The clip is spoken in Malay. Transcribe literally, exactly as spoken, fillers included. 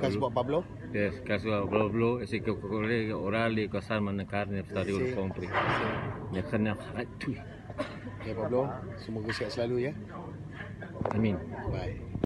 caso buat Pablo. Yes, caso a Pablo, ese que ocurre oral y cosas mana carne, tadi udah compre. Ya kena hati. Ya Pablo, semoga sihat selalu ya. Amin. Bye.